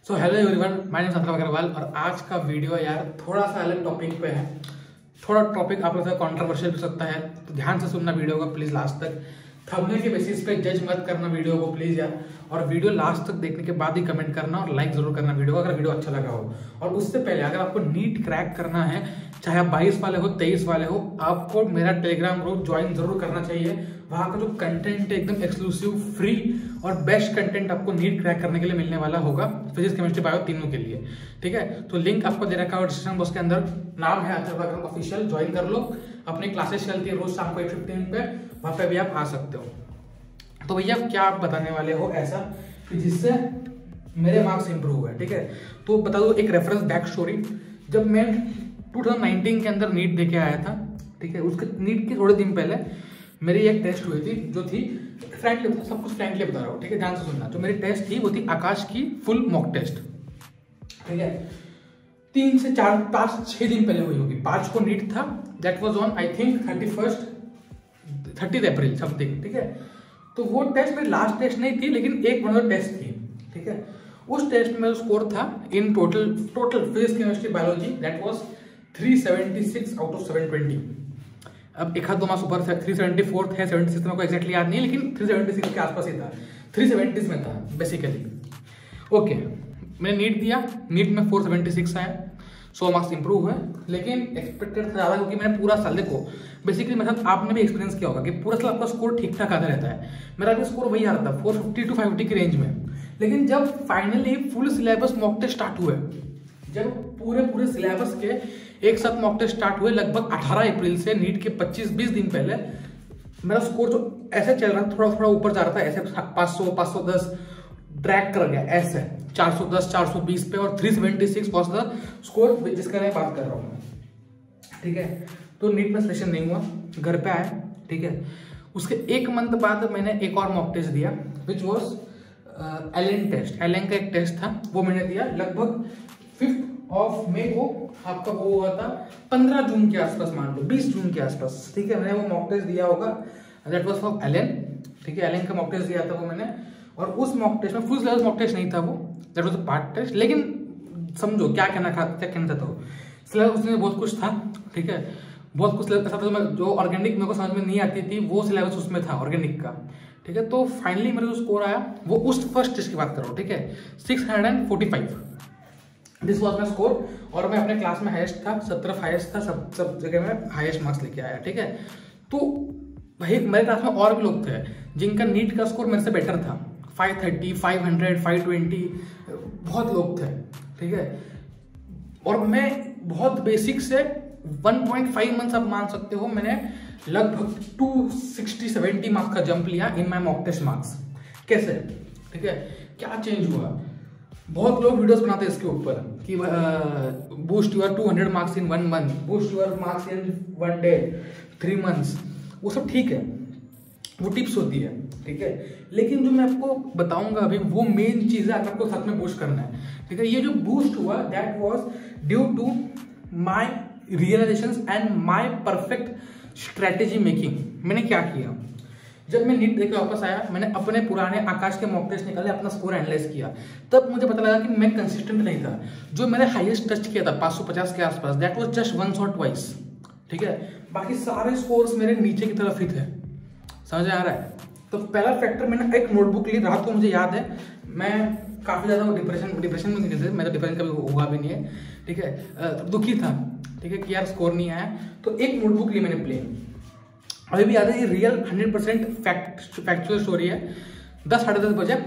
So hello everyone, my name Santram Agrawal और आज का वीडियो यार थोड़ा सा अलग टॉपिक पे है। थोड़ा टॉपिक आप लोग का कंट्रोवर्शियल हो सकता है, तो ध्यान से सुनना वीडियो को प्लीज लास्ट तक। थंबनेल के बेसिस पे जज मत करना वीडियो को प्लीज यार, और वीडियो लास्ट तक देखने के बाद ही कमेंट करना और लाइक जरूर करना वीडियो को अगर वीडियो अच्छा लगा हो। और उससे पहले अगर आपको नीट क्रैक करना है, चाहे आप 22 वाले हो 23 वाले हो, आपको मेरा टेलीग्राम ग्रुप ज्वाइन जरूर करना चाहिए। वहाँ का जो कंटेंट है एकदम एक्सक्लूसिव, फ्री और बेस्ट कंटेंट आपको नीट क्रैक करने के लिए मिलने वाला होगा, फिजिक्स केमिस्ट्री बायो तीनों के लिए। ठीक है, तो लिंक आपको दे रखा है डिस्क्रिप्शन बॉक्स के अंदर, नाम है अथर्व ऑफिशियल, ज्वाइन कर लो। अपनी क्लासेस चलती है रोज शाम को 8:15 पे, वहाँ पे भी आप आ सकते हो। तो भैया क्या आप बताने वाले हो ऐसा कि जिससे मेरे मार्क्स इंप्रूव हुए? ठीक है, तो बता दो एक रेफरेंस बैक स्टोरी। जब मैं 2019 के अंदर नीट देके आया था, ठीक है, उसके नीट के थोड़े दिन पहले मेरी एक टेस्ट हुई थी जो थी फ्रैंकली, सब कुछ फ्रैंकली बता रहा हूँ, ठीक है, ध्यान से सुनना। जो मेरी टेस्ट थी वो थी आकाश की फुल मॉक टेस्ट, ठीक है, 3 से 4 5 6 दिन पहले हुई होगी। 5 को नीट था, that was on I think 30 April something, ठीक है। तो वो टेस्ट मेरी लास्ट टेस्ट नहीं थी, लेकिन एक मतलब टेस्ट थी, ठीक है। उस टेस्ट में मेरा स्कोर था in total physics chemistry biology that was 376 out of 720। अब एक हाथ 2 मार्क्स ऊपर 374 है, 76 मेरे को एक्जैक्टली याद नहीं, लेकिन 376 के आसपास ही था, 370 में था बेसिकली। ओके, मैंने नीट दिया, नीट में 476 आया, 100 मार्क्स इंप्रूव हुए, लेकिन एक्सपेक्टेड था ज़्यादा, क्योंकि मैंने पूरा साल, देखो बेसिकली मेरे साथ आपने भी एक्सपीरियंस किया होगा कि पूरा साल आपका स्कोर ठीक ठाक आता रहता है। मेरा भी स्कोर वही आ रहा था 450 to 550 की रेंज में। लेकिन जब finally full syllabus mock test start हुए, जब पूरे सिलेबस के एक साथ मॉक टेस्ट स्टार्ट हुए लगभग 18 अप्रैल से, नीट के 25-20 दिन पहले, मेरा स्कोर जो ऐसे चल रहा था, थोड़ा थोड़ा ऊपर जा रहा था, ऐसे 500 510 ट्रैक कर गया, ऐसे 410 420 पे, और 376 वॉज द स्कोर जिसका मैं बात कर रहा हूँ, ठीक है। तो नीट में सिलेक्शन नहीं हुआ, घर पे आया, ठीक है। उसके 1 मंथ बाद मैंने एक और मॉक टेस्ट दिया which was Allen test. Allen का एक टेस्ट था, वो मैंने दिया लगभग 5 मई को। आपका वो हुआ था 15 जून के आसपास, मान लो 20 जून के आसपास, ठीक है। मैंने वो मॉक टेस्ट दिया होगा, दैट वाज फॉर एलन, ठीक है। एलन का मॉक टेस्ट दिया था वो मैंने, और उस मॉक टेस्ट में फुल सिलेबस मॉक टेस्ट नहीं था वो, that was a part test. लेकिन समझो क्या कहना चाहता हूँ, सिलेबस उसमें बहुत कुछ था, ठीक है, बहुत कुछ ऐसा था जो ऑर्गेनिक मेरे को समझ में नहीं आती थी, वो सिलेबस उसमें था ऑर्गेनिक का, ठीक है। तो फाइनली मेरा जो स्कोर आया वो उस फर्स्ट टेस्ट की बात कर रहा हूँ, ठीक है, 645 दिस वॉज माई स्कोर। और मैं अपने क्लास में हाईएस्ट था, 17 हाईएस्ट था, सब जगह में हाईएस्ट मार्क्स लेके आया, ठीक है। तो भाई मेरे क्लास में और भी लोग थे जिनका नीट का स्कोर मेरे से बेटर था, 530 500 520, बहुत लोग थे, ठीक है। और मैं बहुत बेसिक से 1.5 मंथ्स आप मान सकते हो, मैंने लगभग 260-70 मार्क्स का जंप लिया in my mock test marks. कैसे? ठीक है, क्या चेंज हुआ? बहुत लोग वीडियोस बनाते हैं इसके ऊपर कि boost your 200 marks in 1 month, boost your marks in 1 day, 3 months, वो सब ठीक है, वो टिप्स होती है, ठीक है। लेकिन जो मैं आपको बताऊंगा अभी वो मेन चीज है, आपको साथ में बूस्ट करना है, ठीक है। ये जो बूस्ट हुआ that was due to my realisations and my perfect strategy making. मैंने क्या किया, जब मैं नीट देकर वापस आया, मैंने अपने पुराने आकाश के मॉक टेस्ट निकाले, अपना स्कोर एनालाइज किया, तब मुझे पता लगा कि मैं कंसिस्टेंट नहीं था। जो मैंने हाईएस्ट टच किया था 550 के आसपास, that was just once or twice, ठीक है। बाकी सारे स्कोर्स मेरे नीचे की तरफ ही थे, समझ आ रहा है। तो पहला फैक्टर, मैंने एक नोटबुक ली, रात को मुझे याद है मैं काफी ज्यादा डिप्रेशन में थे, मैं तो डिप्रेशन कभी हुआ भी नहीं है, ठीक है, दुखी था, ठीक है, कि यार स्कोर नहीं आया। तो एक नोटबुक ली मैंने प्लेन, अभी भी याद है, ये रियल 100% फैक्चुअल स्टोरी है। 10 साढ़े 10 बजे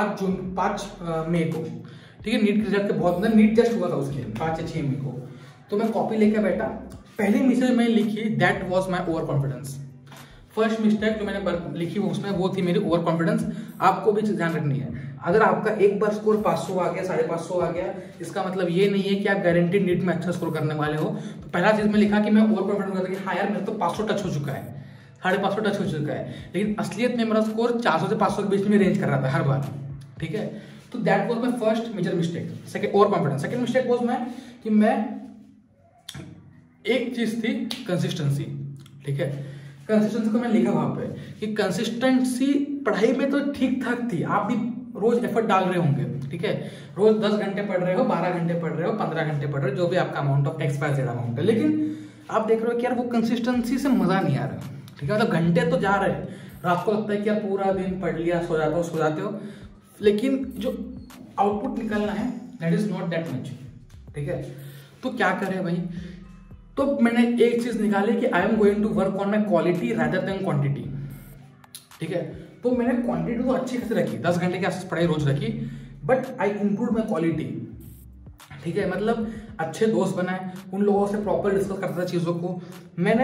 5 मई को, ठीक है, नीट के रिजल्ट के बहुत नीट टेस्ट हुआ था उसके 5 या 6 मई को। तो मैं कॉपी लेकर बैठा, पहली मैसेज मैंने लिखी that was my overconfidence. First mistake जो मैंने लिखी उसमें वो थी मेरी ओवर कॉन्फिडेंस। आपको भी ध्यान रखनी है, अगर आपका एक बार स्कोर 500 आ गया, 550 आ गया, इसका मतलब ये नहीं है कि आप गारंटी नीट में अच्छा स्कोर करने वाले हो। तो पहला चीज में लिखा कि मैं ओवर कॉन्फिडेंस था कि हाँ यार मेरा तो 500 टच हो चुका है, 550 टच हो चुका है, लेकिन असलियत में मेरा स्कोर 400 से 500 के बीच में रेंज कर रहा था हर बार, ठीक है। तो that was my first major mistake. Second, overconfidence. Second mistake was कि मैं एक चीज थी कंसिस्टेंसी, ठीक है। कंसिस्टेंसी को मैं लिखा वहां पे कि कंसिस्टेंसी पढ़ाई में तो ठीक ठाक थी, आप भी रोज एफर्ट डाल रहे होंगे, ठीक है, रोज 10 घंटे पढ़ रहे हो, 12 घंटे पढ़ रहे हो, 15 घंटे पढ़ रहे हो, जो भी आपका अमाउंट ऑफ XYZ अमाउंट है, लेकिन आप देख रहे हो कि यार वो कंसिस्टेंसी से मजा नहीं आ रहा, ठीक है, मतलब घंटे तो जा रहे हैं, रात को लगता है कि यार पूरा दिन पढ़ लिया, सो जाते हो, लेकिन जो आउटपुट निकलना है that is not that much, ठीक है। तो क्या करें भाई, तो मैंने एक चीज निकाली कि I am going to work on my quality rather than quantity, ठीक है। तो मैंने क्वांटिटी तो अच्छी खासी रखी, 10 घंटे के आसपास पढ़ाई रोज रखी, but I improve my quality, ठीक है, मतलब अच्छे दोस्त बनाए, उन लोगों से प्रॉपर डिस्कस करता था चीजों को, मैंने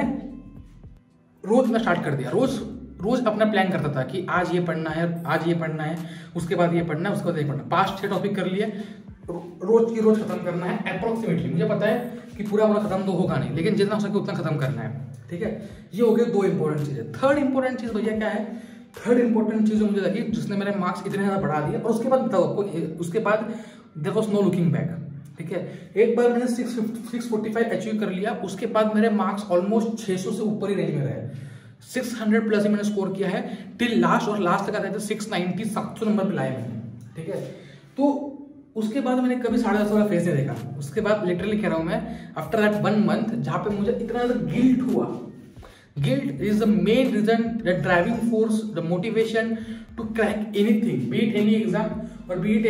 रोज में स्टार्ट कर दिया, रोज अपना प्लान करता था कि आज ये पढ़ना है, आज ये पढ़ना है, उसके बाद ये पढ़ना है, उसके बाद ये पढ़ना है, 5-6 टॉपिक कर लिए, रोज की रोज खत्म करना है अप्रोक्सीमेटली। मुझे पता है कि पूरा खत्म तो होगा नहीं, लेकिन जितना हो सके उतना खत्म करना है, ठीक है। ये हो गए 2 इंपॉर्टेंट चीजें। थर्ड इंपॉर्टेंट चीज भैया क्या है, थर्ड इंपॉर्टेंट चीज मुझे लगी जिसने मेरे मार्क्स इतने ज्यादा बढ़ा दिए, और उसके बाद बताओ आपको, उसके बाद there was no looking back, ठीक है। एक बार मैंने 645 अचीव कर लिया, उसके बाद मेरे मार्क्स ऑलमोस्ट 600 से ऊपर ही रेंज में रहे, 600 प्लस ही मैंने स्कोर किया है टिल लास्ट, और लास्ट तक आते थे 690 700 नंबर पे लाए मैंने, ठीक है। तो उसके बाद मैंने कभी 10.5 वाला फेज नहीं देखा, उसके बाद लिटरली कह रहा हूं मैं, आफ्टर दैट 1 मंथ जहां पे मुझे इतना ज्यादा गिल्ट हुआ, guilt is the main reason, the driving force, the motivation to crack anything, be it any exam or be it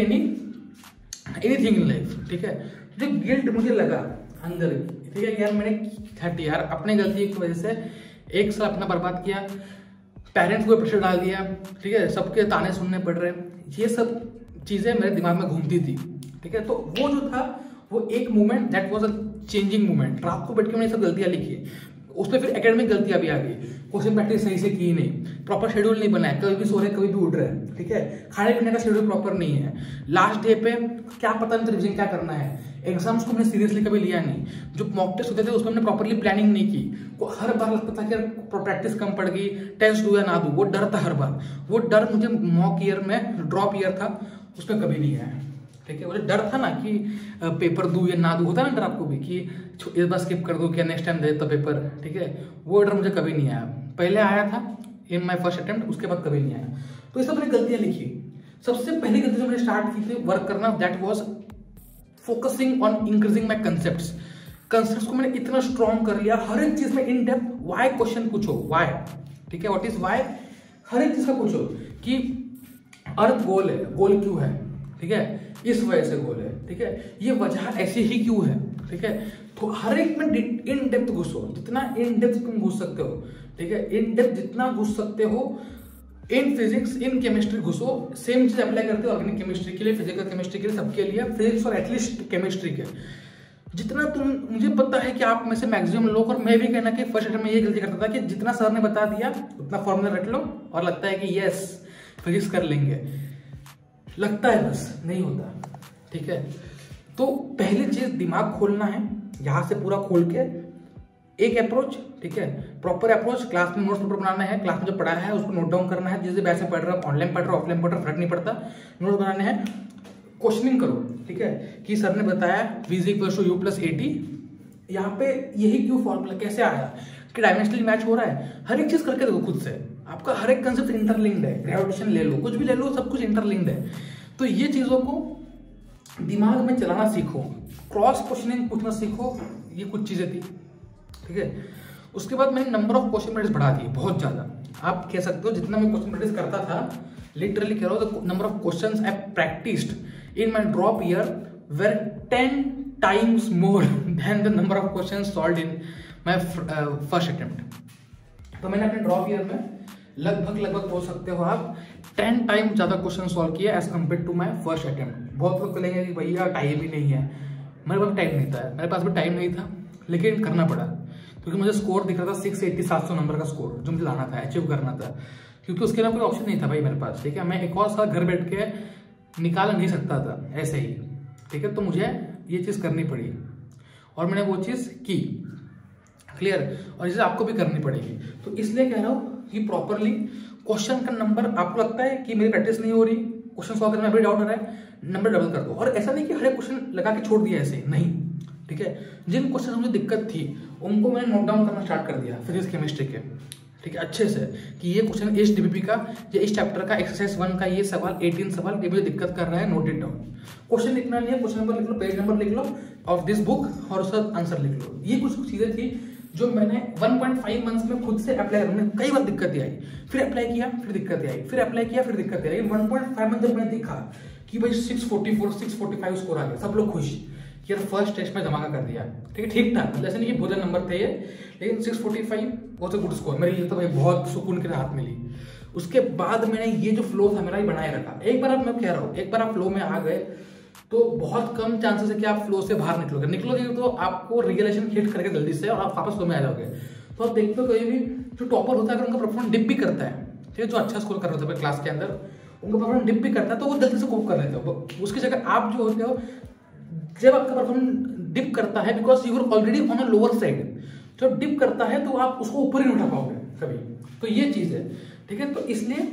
anything in life, ठीक है। जो गिल्ट मुझे लगा अंदर, ठीक है, यार मैंने यार अपने गलती की वजह से 1 साल अपना बर्बाद किया, पेरेंट्स को प्रेशर डाल दिया, ठीक है, सबके ताने सुनने पड़ रहे, ये सब चीजें मेरे दिमाग में घूमती थी, ठीक है। तो वो जो था वो एक moment that was a changing moment. रात को बैठ के मैंने सब गलतियां लिखी, उसमें फिर एकेडमिक गलतियां भी आ गई, क्वेश्चन प्रैक्टिस सही से की नहीं, प्रॉपर शेड्यूल नहीं बनाया, कभी भी सो रहे कभी भी उठ रहे, ठीक है, खाने पीने का शेड्यूल प्रॉपर नहीं है, लास्ट डे पे क्या पता नहीं रिविजन क्या करना है, एग्जाम्स को मैंने सीरियसली कभी लिया नहीं, जो मॉक टेस्ट होते थे उसमें मैंने प्रॉपरली प्लानिंग नहीं की, हर बार लगता था कि प्रैक्टिस कम पड़ गई, टेस्ट दूं या ना दूं, वो डर था हर बार, वो डर मुझे मॉक ईयर में, ड्रॉप ईयर था उसमें कभी नहीं आया, ठीक है। मुझे डर था ना कि पेपर दूं या ना दूं, होता है ना डर आपको भी कि इस बार स्किप कर दूं क्या नेक्स्ट टाइम दे देता पेपर, ठीक है, वो डर मुझे कभी नहीं आया, पहले आया था इन माय फर्स्ट अटेम्प्ट, उसके बाद कभी नहीं आया। तो ये सब मैंने गलतियां लिखी। सबसे पहली गलती जो मैंने स्टार्ट की थी वर्क करना, that was focusing on increasing my concepts को मैंने इतना स्ट्रॉन्ग कर लिया, हर एक चीज में इन डेप्थ व्हाई क्वेश्चन पूछो, व्हाई, ठीक है, व्हाट इज व्हाई, हर एक चीज का पूछो कि अर्थ गोल है, गोल क्यों है, ठीक है, इस वजह से गोल है, ठीक है, ये वजह ऐसी ही क्यों है, ठीक है। तो हर एक में इन डेप्थ घुसो, जितना इन डेप्थ तुम घुस सकते हो, ठीक है, इन डेप्थ जितना घुस सकते हो, इन फिजिक्स इन केमिस्ट्री घुसो, सेम चीज अप्लाई करते हो ऑर्गेनिक केमिस्ट्री के लिए, फिजिकल केमिस्ट्री के लिए, सबके लिए, फिजिक्स और एटलीस्ट केमिस्ट्री के जितना तुम, मुझे पता है कि आप में से मैक्सिमम लोग, और मैं भी कहना कि फर्स्ट अटेम्प्ट में ये गलती करता था कि जितना सर ने बता दिया उतना फॉर्मूला रट लो और लगता है कि यस फिजिक्स कर लेंगे, लगता है, बस नहीं होता, ठीक है। तो पहली चीज दिमाग खोलना है, यहां से पूरा खोल के एक अप्रोच, ठीक है, प्रॉपर अप्रोच, क्लास में नोट्स पेपर बनाना है, क्लास में जो पढ़ा है उसको नोट डाउन करना है, जैसे वैसे पढ़ रहा है, ऑनलाइन पढ़ रहा है, ऑफलाइन पढ़ रहा है, फर्क नहीं पड़ता, नोट बनाने हैं, क्वेश्चनिंग करो, ठीक है, कि सर ने बताया v = u + at, यहाँ पे यही क्यों फॉर्मूला कैसे आया, कि डायमेंशनली मैच हो रहा है, हर एक चीज करके देखो खुद से, आपका हर एक कंसेप्ट इंटरलिंक्ड है, ग्रेविटेशन ले लो, कुछ भी ले लो, सब कुछ इंटरलिंक्ड है। तो ये चीजों को दिमाग में चलाना सीखो, क्रॉस क्वेश्चनिंग पूछना सीखो, ये कुछ चीजें थी, ठीक है। उसके बाद मैंने नंबर ऑफ क्वेश्चन प्रैक्टिस बढ़ा दी बहुत ज्यादा, आप कह सकते हो जितना मैं क्वेश्चन प्रैक्टिस करता था, लिटरली कह रहा हूँ, the number of questions I practised in my drop year were 10 times more than the number of questions solved in my first attempt। तो मैंने अपने ड्रॉप ईयर में लगभग बोल सकते हो आप 10 टाइम ज्यादा क्वेश्चन सॉल्व किया as compare to my first attempt. बहुत लोग कहेंगे कि भैया टाइम ही नहीं है, मेरे पास टाइम नहीं था, मेरे पास भी टाइम नहीं था, लेकिन करना पड़ा क्योंकि मुझे स्कोर दिख रहा था 680 700 नंबर का स्कोर जो मुझे लाना था, अचीव करना था, क्योंकि उसके अलावा कोई ऑप्शन नहीं था भाई मेरे पास, ठीक है। मैं एक और साल घर बैठ के निकाल नहीं सकता था ऐसे ही, ठीक है। तो मुझे ये चीज करनी पड़ी और मैंने वो चीज की, क्लियर, और इसे आपको भी करनी पड़ेगी। तो इसलिए कह रहा हूँ कि प्रॉपरली क्वेश्चन का नंबर, आपको लगता है कि मेरी प्रैक्टिस नहीं हो रही, क्वेश्चन सॉल्व करने में अभी डाउट आ रहा है, नंबर डबल कर दो। और ऐसा नहीं कि हर एक क्वेश्चन लगा के छोड़ दिया ऐसे, नहीं, ठीक है। जिन क्वेश्चन में मुझे दिक्कत थी उनको मैंने नोट डाउन करना स्टार्ट कर दिया, फिजिक्स केमिस्ट्री के, ठीक है, अच्छे से कि ये क्वेश्चन इस डीबीपी का या इस चैप्टर का एक्सरसाइज 1 का ये सवाल 18 सवाल ये मुझे दिक्कत कर रहा है, नोट इट डाउन। क्वेश्चन लिखना नहीं है, क्वेश्चन नंबर लिख लो, पेज नंबर लिख लो ऑफ दिस बुक और उसका आंसर लिख लो। ये कुछ चीजें थी जो मैंने 1.5 मंथ्स में खुद से अप्लाई करने, कई बार दिक्कत आई, फिर अप्लाई किया फिर दिक्कत आई, फिर अप्लाई किया फिर दिक्कत आई। 1.5 मंथ जब मैंने देखा कि भाई 644 645 स्कोर आ गया, सब लोग खुश कि यार फर्स्ट टेस्ट में धमाका कर दिया, ठीक है, ठीक ठाक, ऐसे नहीं कि भोजन नंबर थे ये, लेकिन 645 बहुत गुड स्कोर मेरे लिए, तो भाई बहुत सुकून की राहत मिली। उसके बाद मैंने ये जो फ्लो था मेरा ही बनाए रखा। एक बार मैं कह रहा हूँ, एक बार आप फ्लो में आ गए तो बहुत कम चांसेस है कि आप फ्लो से बाहर निकलोगे तो आपको रियलाइजेशन हिट करके जल्दी से और आप वापस फ्लो में आ जाओगे। तो आप देखते हो कहीं भी जो टॉपर होता है अगर उनका परफॉर्मेंस डिप भी करता है, ठीक है, जो अच्छा स्कोर कर रहा था क्लास के अंदर उनका परफॉर्मेंस डिप भी करता है तो वो जल्दी से कोप कर लेते हो। उसकी जगह आप जो होते हो जब आपका परफॉर्मेंस डिप करता है because you are already on a lower side, जब डिप करता है तो आप उसको ऊपर ही नहीं उठा पाओगे कभी, तो ये चीज है, ठीक है। तो इसलिए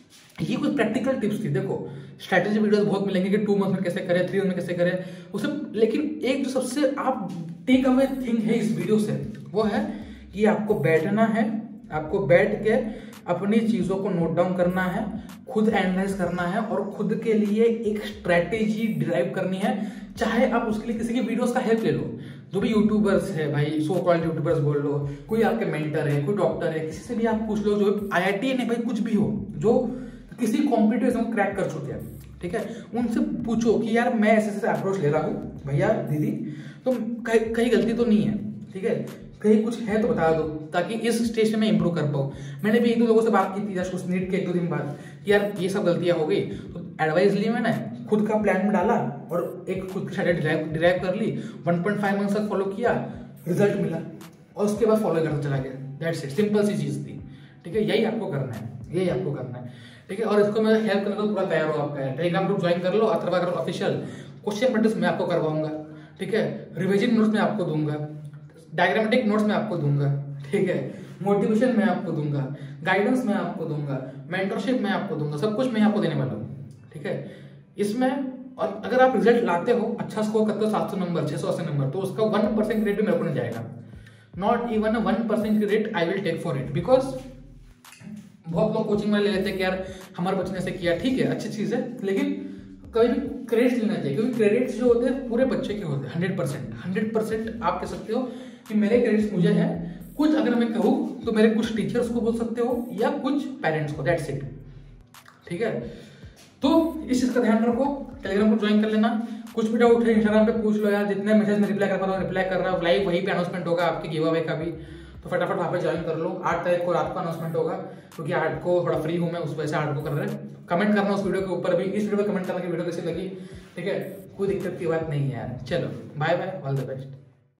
ये कुछ प्रैक्टिकल टिप्स थी। देखो स्ट्रैटेजी वीडियोस बहुत मिलेंगे कि 2 मंथ में कैसे करें, 3 मंथ में कैसे करें उसे, लेकिन एक जो सबसे आप टेक अवे थिंग है इस वीडियो से वो है कि आपको बैठना है, आपको बैठ के अपनी चीजों को नोट डाउन करना है, खुद एनालाइज करना है और खुद के लिए एक स्ट्रैटेजी डिराइव करनी है। चाहे आप उसके लिए किसी की वीडियोस का हेल्प ले लो, जो भी यूट्यूबर्स है भाई, सो कॉल्ड यूट्यूबर्स बोल लो, कोई आपके मेंटर है, कोई डॉक्टर है, किसी से भी आप पूछ लो, जो IIT नहीं भाई कुछ भी हो, जो किसी कॉम्पिटिटिव एग्जाम क्रैक कर चुके हैं, ठीक है, उनसे पूछो कि यार मैं ऐसे अप्रोच ले रहा हूँ भैया दीदी, तो कहीं गलती तो नहीं है, ठीक है, कहीं कुछ है तो बता दो ताकि इस स्टेज में मैं इंप्रूव कर पाऊँ। मैंने भी 1-2 लोगों से बात की थी जस्ट उस नीट के 1-2 दिन बाद कि यार ये सब गलतियां हो गई, तो एडवाइस ली मैंने, खुद का प्लान में डाला और एक खुद की स्ट्रैटेजी डिराइव कर ली, 1.5 मंथ तक फॉलो किया, रिजल्ट मिला और उसके बाद फॉलो करता चला गया। दैट्स इट, सिंपल सी चीज थी, ठीक है, यही आपको करना है, यही आपको करना है, ठीक है। और इसको मैं हेल्प करने को पूरा तैयार हो, आपका टेलीग्राम ग्रुप ज्वाइन कर लो, अथर्वा ऑफिशियल, क्वेश्चन प्रैक्टिस मैं आपको करवाऊंगा, ठीक है, रिविजन नोट्स मैं आपको दूंगा, डायग्रामेटिक नोट्स मैं आपको दूंगा, ठीक है, मोटिवेशन मैं आपको दूंगा, गाइडेंस मैं आपको दूंगा, मेंटरशिप मैं आपको दूंगा, सब कुछ मैं आपको देने वाला हूँ, ठीक है। इसमें और अगर आप रिजल्ट लाते हो, अच्छा स्कोर करते हो 700 नंबर 680 नंबर, तो उसका 1% क्रेडिट भी मेरे को नहीं जाएगा, not even 1% credit I will take for it, because बहुत लोग कोचिंग में ले लेते हैं कि यार हमारे बच्चे ने ऐसे किया, ठीक है, अच्छी चीज है, लेकिन कभी भी क्रेडिट लेना चाहिए, क्योंकि क्रेडिट्स जो होते हैं पूरे बच्चे के होते हैं, 100% आप कह सकते हो कि मेरे क्रेडिट्स मुझे हैं, कुछ अगर मैं कहूँ तो मेरे कुछ टीचर्स को बोल सकते हो या कुछ पेरेंट्स को, दैट्स इट, ठीक है। तो इस चीज का ध्यान रखो, टेलीग्राम को ज्वाइन कर लेना, कुछ भी डाउट है इंस्टाग्राम पे पूछ लो यार, जितने मैसेज में रिप्लाई कर पा रहा हूँ रिप्लाई कर रहा हूँ, लाइव वहीं पे अनाउंसमेंट होगा आपके गिव अवे का भी, तो फटाफट वहाँ पे ज्वाइन कर लो। 8 तारीख को रात को अनाउंसमेंट होगा, क्योंकि 8 को थोड़ा फ्री हूँ मैं, उस वजह से 8 को कर रहे हैं। कमेंट करना उस वीडियो के ऊपर भी, इस वीडियो पे कमेंट करना कि वीडियो कैसी लगी, ठीक है, कोई दिक्कत की बात नहीं है यार। चलो bye bye, all the best.